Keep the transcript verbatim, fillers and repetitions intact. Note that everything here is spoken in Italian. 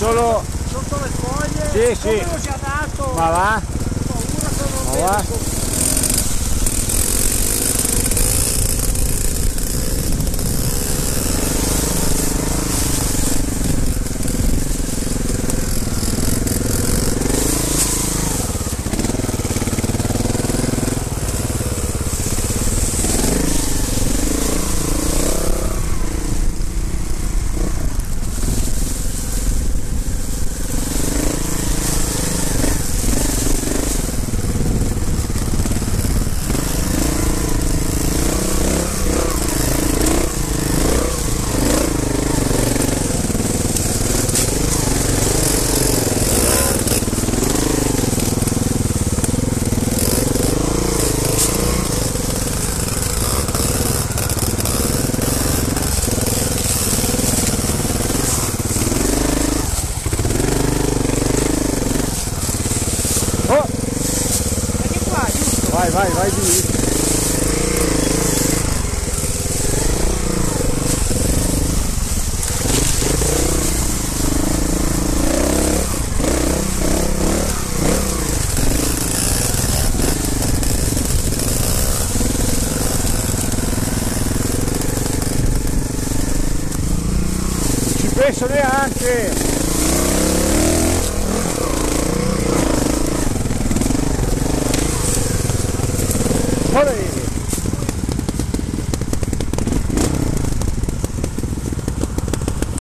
solo sotto le foglie, sì, come sì. l'ho già dato, Ma va? ho paura che non Ma vedo. va? Oh! Perché qua, giusto? Vai, vai, vai di lì. Non ci penso neanche!